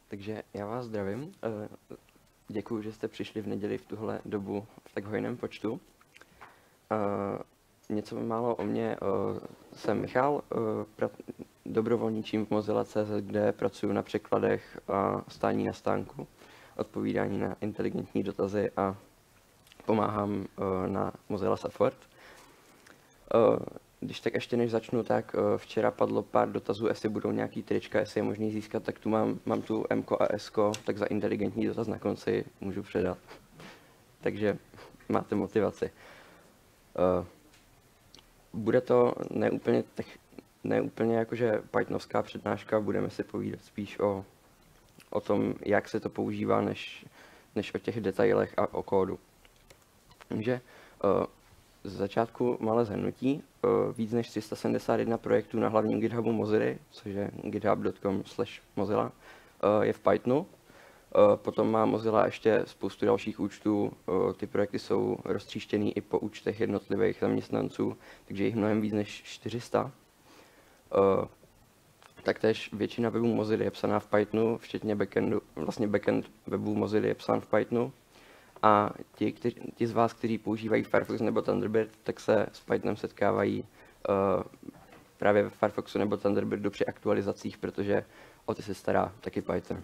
Takže já vás zdravím. Děkuji, že jste přišli v neděli v tuhle dobu v tak hojném počtu. Něco málo o mě. Jsem Michal, dobrovolničím v Mozilla.cz, kde pracuji na překladech a stání na stánku, odpovídání na inteligentní dotazy a pomáhám na Mozilla Support. Když tak ještě než začnu, tak včera padlo pár dotazů, jestli budou nějaký trička, jestli je možný získat, tak tu mám tu M-ko a S-ko, tak za inteligentní dotaz na konci můžu předat. Takže máte motivaci. Bude to neúplně jakože pythonovská přednáška, budeme si povídat spíš o tom, jak se to používá, než o těch detailech a o kódu. Takže z začátku malé shrnutí. Víc než 371 projektů na hlavním GitHubu Mozilla, což je github.com/Mozilla, je v Pythonu. Potom má Mozilla ještě spoustu dalších účtů. Ty projekty jsou roztříštěný i po účtech jednotlivých zaměstnanců, takže jich mnohem víc než 400. Taktéž většina webů Mozilla je psaná v Pythonu, včetně backendu. Vlastně backend webů Mozilla je psán v Pythonu. A ti z vás, kteří používají Firefox nebo Thunderbird, tak se s Pythonem setkávají právě ve Firefoxu nebo Thunderbirdu při aktualizacích, protože o ty se stará taky Python.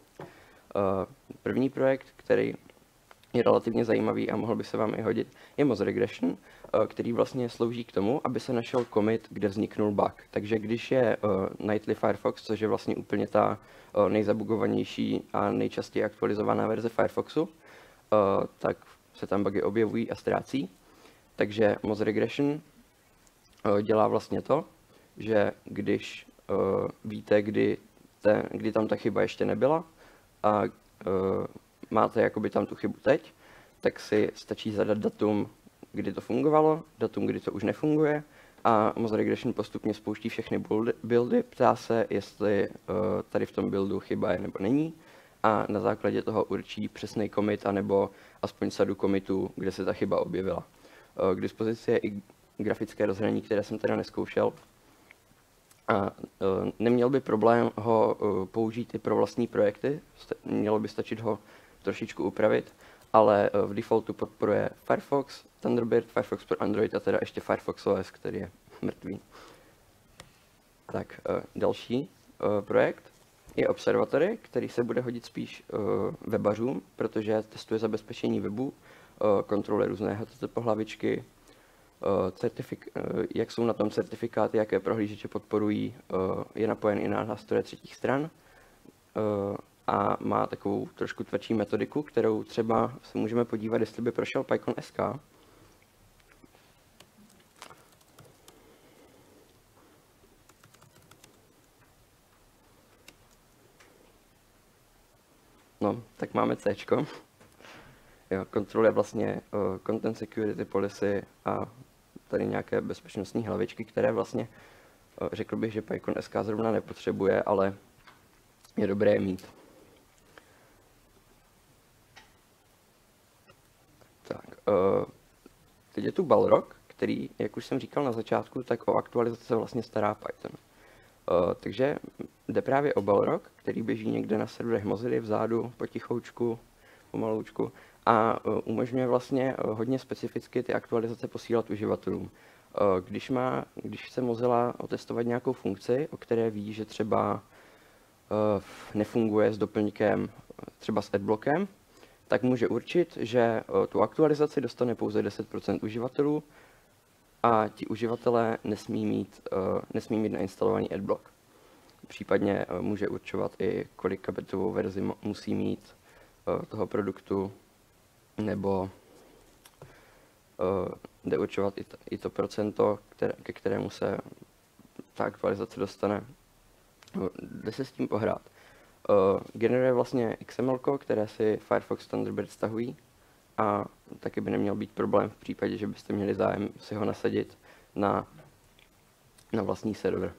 První projekt, který je relativně zajímavý a mohl by se vám i hodit, je MozRegression, který vlastně slouží k tomu, aby se našel commit, kde vzniknul bug. Takže když je Nightly Firefox, což je vlastně úplně ta nejzabugovanější a nejčastěji aktualizovaná verze Firefoxu, tak se tam bugy objevují a ztrácí. Takže MozRegression dělá vlastně to, že když víte, kdy tam ta chyba ještě nebyla a máte jakoby tam tu chybu teď, tak si stačí zadat datum, kdy to fungovalo, datum, kdy to už nefunguje a MozRegression postupně spouští všechny buildy, ptá se, jestli tady v tom buildu chyba je nebo není, a na základě toho určí přesný commit, anebo aspoň sadu commitů, kde se ta chyba objevila. K dispozici je i grafické rozhraní, které jsem teda neskoušel. A neměl by problém ho použít i pro vlastní projekty, mělo by stačit ho trošičku upravit, ale v defaultu podporuje Firefox, Thunderbird, Firefox pro Android a teda ještě Firefox OS, který je mrtvý. Tak, další projekt je Observatory, který se bude hodit spíš webařům, protože testuje zabezpečení webu, kontroluje různé HTTP hlavičky, jak jsou na tom certifikáty, jaké prohlížeče podporují, je napojen i na nástroje třetích stran a má takovou trošku tvrdší metodiku, kterou třeba se můžeme podívat, jestli by prošel PyCon.sk. No, tak máme C. Jo, kontroluje vlastně Content Security Policy a tady nějaké bezpečnostní hlavičky, které vlastně řekl bych, že PyCon.sk zrovna nepotřebuje, ale je dobré je mít. Tak, teď je tu Balrog, který, jak už jsem říkal na začátku, tak o aktualizaci se vlastně stará Python. Takže jde právě o Balrog, který běží někde na serverech Mozilla vzadu, potichoučku, pomaloučku a umožňuje vlastně hodně specificky ty aktualizace posílat uživatelům. Když chce Mozilla otestovat nějakou funkci, o které ví, že třeba nefunguje s doplňkem, třeba s adblockem, tak může určit, že tu aktualizaci dostane pouze 10% uživatelů a ti uživatelé nesmí mít nainstalovaný adblock. Případně může určovat i kolikabitovou verzi musí mít toho produktu, nebo jde určovat i to procento, ke kterému se ta aktualizace dostane. Jde se s tím pohrát. Generuje vlastně XML, které si Firefox Thunderbird stahují a taky by neměl být problém v případě, že byste měli zájem si ho nasadit na vlastní server.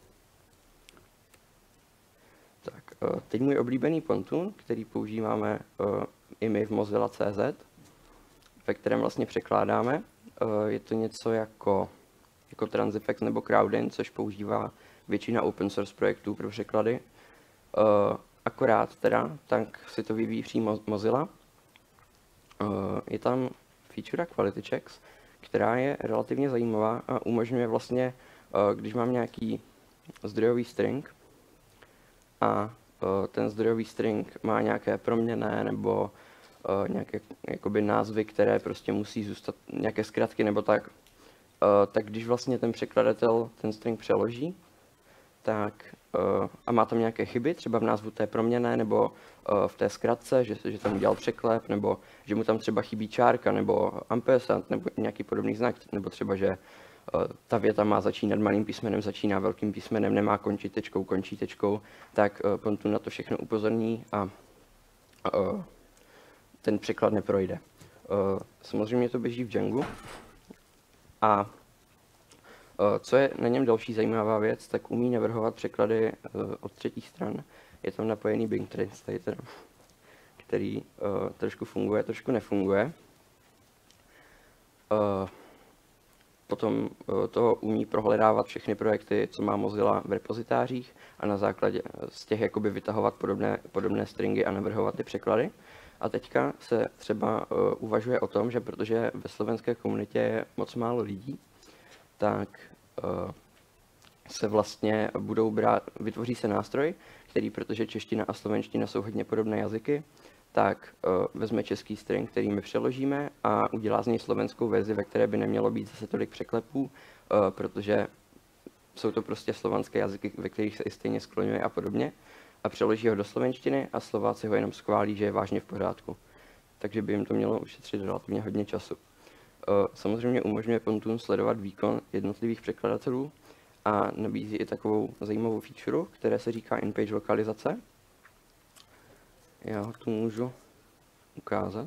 Tak, teď můj oblíbený Pontoon, který používáme i my v Mozilla.cz, ve kterém vlastně překládáme. Je to něco jako Transifex nebo Crowdin, což používá většina open source projektů pro překlady. Akorát teda, tak si to vyvíjí přímo Mozilla. Je tam feature quality checks, která je relativně zajímavá a umožňuje vlastně, když mám nějaký zdrojový string a ten zdrojový string má nějaké proměnné nebo nějaké jakoby názvy, které prostě musí zůstat, nějaké zkratky nebo tak, tak když vlastně ten překladatel ten string přeloží, tak a má tam nějaké chyby, třeba v názvu té proměnné nebo v té zkratce, že tam udělal překlep, nebo že mu tam třeba chybí čárka, nebo ampersand, nebo nějaký podobný znak, nebo třeba, že ta věta má začínat malým písmenem, začíná velkým písmenem, nemá končit tečkou, končí tečkou, tak Pontoon na to všechno upozorní a ten překlad neprojde. Samozřejmě to běží v Djangu a co je na něm další zajímavá věc, tak umí navrhovat překlady od třetích stran. Je tam napojený Bing Translator, který trošku funguje, trošku nefunguje. Potom to umí prohledávat všechny projekty, co má Mozilla v repozitářích a na základě z těch jakoby vytahovat podobné stringy a navrhovat ty překlady. A teďka se třeba uvažuje o tom, že protože ve slovenské komunitě je moc málo lidí, tak se vlastně vytvoří se nástroj, který, protože čeština a slovenština jsou hodně podobné jazyky, tak vezme český string, který my přeložíme a udělá z něj slovenskou verzi, ve které by nemělo být zase tolik překlepů, protože jsou to prostě slovanské jazyky, ve kterých se i stejně skloňuje a podobně. A přeloží ho do slovenštiny a Slováci ho jenom schválí, že je vážně v pořádku. Takže by jim to mělo ušetřit relativně hodně času. Samozřejmě umožňuje Pontoon sledovat výkon jednotlivých překladatelů a nabízí i takovou zajímavou feature, které se říká in-page lokalizace. Já ho tu můžu ukázat.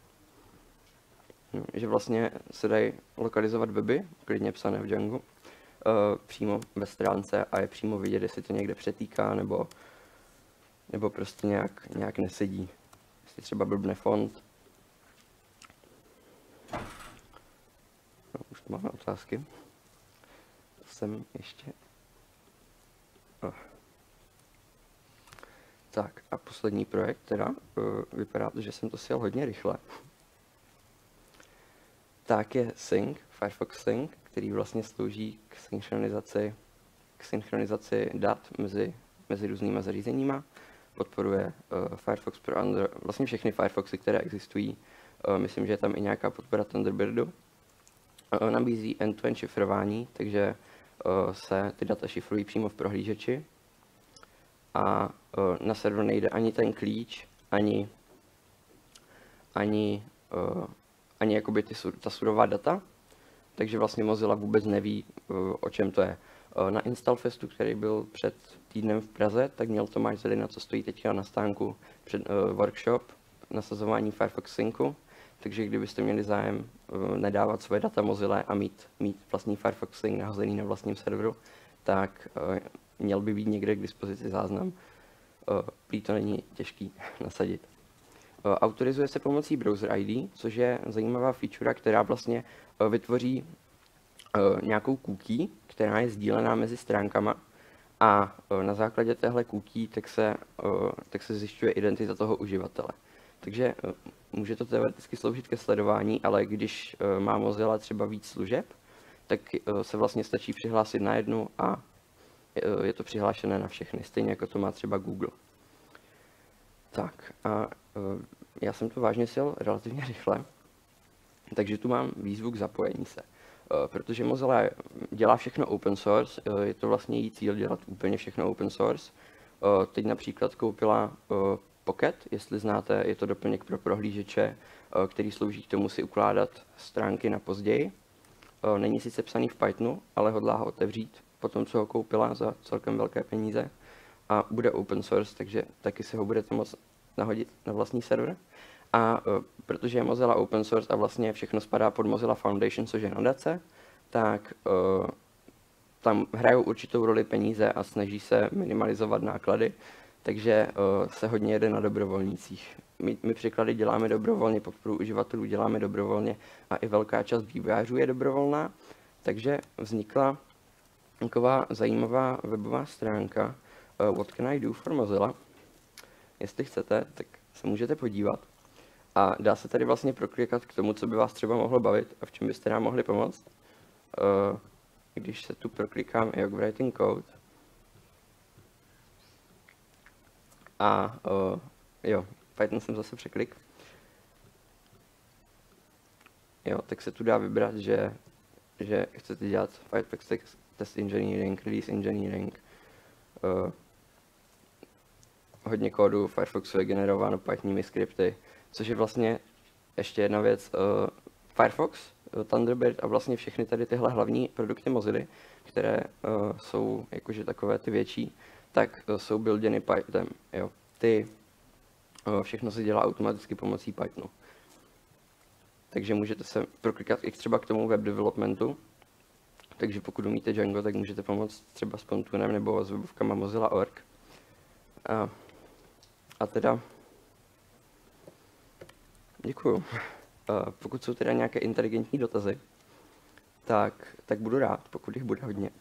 Že vlastně se dají lokalizovat weby, klidně psané v Djangu, přímo ve stránce a je přímo vidět, jestli to někde přetýká nebo prostě nějak nesedí. Jestli třeba blbne font. No, už tu máme otázky. Jsem ještě... Tak a poslední projekt teda, vypadá to, že jsem to sjel hodně rychle. Tak je Sync, Firefox Sync, který vlastně slouží k synchronizaci dat mezi různýma zařízeníma. Podporuje Firefox pro Android, vlastně všechny Firefoxy, které existují. Myslím, že je tam i nějaká podpora Thunderbirdu. Nabízí end-to-end šifrování, takže se ty data šifrují přímo v prohlížeči. A na server nejde ani ten klíč, ani jakoby ta surová data, takže vlastně Mozilla vůbec neví, o čem to je. Na Installfestu, který byl před týdnem v Praze, tak měl Tomáš Zelina, co stojí teďka na stánku před workshop nasazování Firefox Syncu, takže kdybyste měli zájem nedávat svoje data Mozilla a mít vlastní Firefox Sync nahozený na vlastním serveru, tak měl by být někde k dispozici záznam. Prý to není těžký nasadit. Autorizuje se pomocí Browser ID, což je zajímavá feature, která vlastně vytvoří nějakou cookie, která je sdílená mezi stránkama a na základě téhle cookie tak se zjišťuje identita toho uživatele. Takže může to teoreticky sloužit ke sledování, ale když má Mozilla třeba víc služeb, tak se vlastně stačí přihlásit na jednu a je to přihlášené na všechny, stejně jako to má třeba Google. Tak a já jsem to vážně sjel relativně rychle, takže tu mám výzvu k zapojení se. Protože Mozilla dělá všechno open source, je to vlastně její cíl dělat úplně všechno open source. Teď například koupila Pocket, jestli znáte, je to doplněk pro prohlížeče, který slouží k tomu si ukládat stránky na později. Není sice psaný v Pythonu, ale hodlá ho otevřít potom, co ho koupila za celkem velké peníze a bude open source, takže taky si ho budete moct nahodit na vlastní server. A protože je Mozilla open source a vlastně všechno spadá pod Mozilla Foundation, což je nadace, tak tam hrajou určitou roli peníze a snaží se minimalizovat náklady, takže se hodně jede na dobrovolnících. My překlady děláme dobrovolně, podporu uživatelů děláme dobrovolně a i velká část vývojářů je dobrovolná, takže vznikla taková zajímavá webová stránka What can I do for Mozilla? jestli chcete, tak se můžete podívat. A dá se tady vlastně proklikat k tomu, co by vás třeba mohlo bavit a v čem byste nám mohli pomoct. Když se tu proklikám i writing code. A jo, Python jsem zase překlik. Jo, tak se tu dá vybrat, že chcete dělat Firefox Test Engineering, Release Engineering. Hodně kódu Firefoxu je generováno Pythonými skripty, což je vlastně ještě jedna věc. Firefox, Thunderbird a vlastně všechny tady tyhle hlavní produkty Mozilla, které jsou jakože takové ty větší, tak jsou builděny Pythonem. Jo. Všechno se dělá automaticky pomocí Pythonu. Takže můžete se proklikat i třeba k tomu web developmentu. Takže pokud umíte Django, tak můžete pomoct třeba s Pontoonem nebo s webovkama Mozilla.org. A teda děkuju. Pokud jsou teda nějaké inteligentní dotazy, tak budu rád, pokud jich bude hodně.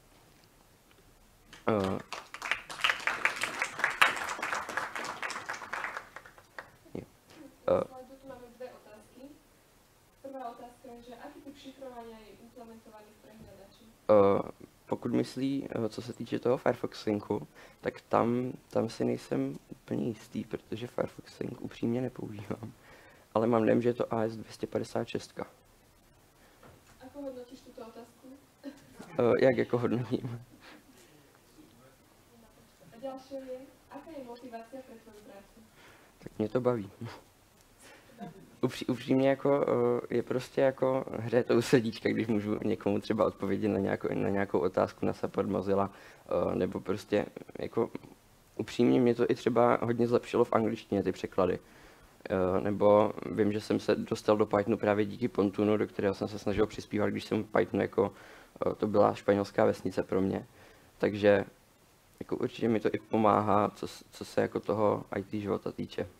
Pokud myslí, co se týče toho Firefox Syncu, tak tam si nejsem úplně jistý, protože Firefox Sync upřímně nepoužívám. Ale mám dojem, že je to AS 256. Ako hodnotíš tuto otázku? Jak jako hodnotím? A ďalšia je, aká je motivácia pre tvoju prácu? Tak mě to baví. Upřímně jako je prostě jako hřeje u srdíčka, když můžu někomu třeba odpovědět na nějakou otázku na support Mozilla, nebo prostě jako upřímně mě to i třeba hodně zlepšilo v angličtině ty překlady. Nebo vím, že jsem se dostal do Pythonu právě díky Pontoonu, do kterého jsem se snažil přispívat, když jsem Python jako, to byla španělská vesnice pro mě. Takže jako určitě mi to i pomáhá, co se jako toho IT života týče.